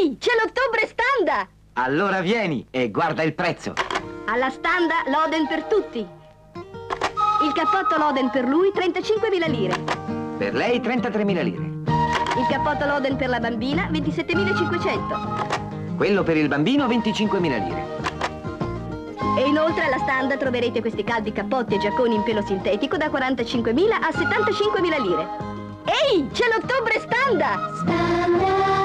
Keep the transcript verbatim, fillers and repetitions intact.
Ehi, c'è l'ottobre Standa! Allora vieni e guarda il prezzo. Alla Standa Loden per tutti. Il cappotto Loden per lui trentacinquemila lire. Per lei trentatremila lire. Il cappotto Loden per la bambina ventisettemilacinquecento. Quello per il bambino venticinquemila lire. E inoltre alla Standa troverete questi caldi cappotti e giacconi in pelo sintetico da quarantacinquemila a settantacinquemila lire. Ehi, c'è l'ottobre Standa! Standa!